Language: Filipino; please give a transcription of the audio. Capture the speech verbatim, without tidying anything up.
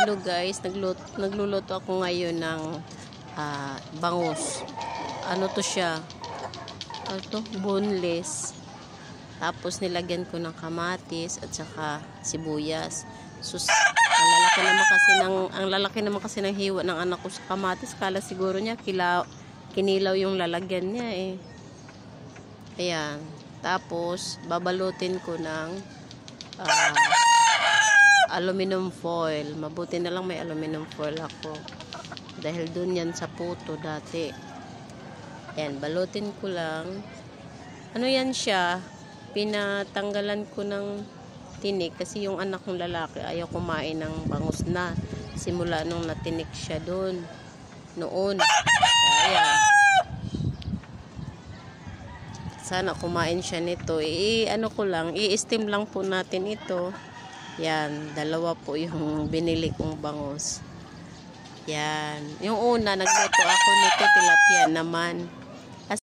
Hello guys, nagluto, nagluluto ako ngayon ng uh, bangus. Ano to siya? Ano to? Boneless. Tapos nilagyan ko ng kamatis at saka sibuyas. Sus, ang lalaki naman kasi ng ang lalaki naman kasi ng hiwa ng anak ko sa kamatis. Kala siguro niya kilaw, kinilaw yung lalagyan niya eh. Ayan. Tapos babalutin ko ng uh, aluminum foil. Mabuti na lang may aluminum foil ako. Dahil dun yan sa puto dati. Ayan, balutin ko lang. Ano yan siya? Pinatanggalan ko ng tinik kasi yung anak ng lalaki ayaw kumain ng bangus na. Simula nung natinik siya dun. Noon. Ayan. Sana kumain siya nito. I, ano ko lang, i-steam lang po natin ito. Yan, dalawa po yung binili kong bangus. Yan. Yung una, nagluto ako nito, tilapia naman.